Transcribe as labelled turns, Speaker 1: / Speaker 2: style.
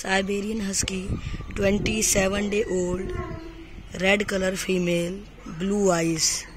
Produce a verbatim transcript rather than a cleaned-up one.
Speaker 1: Siberian husky, twenty seven day old, red colour female, blue eyes.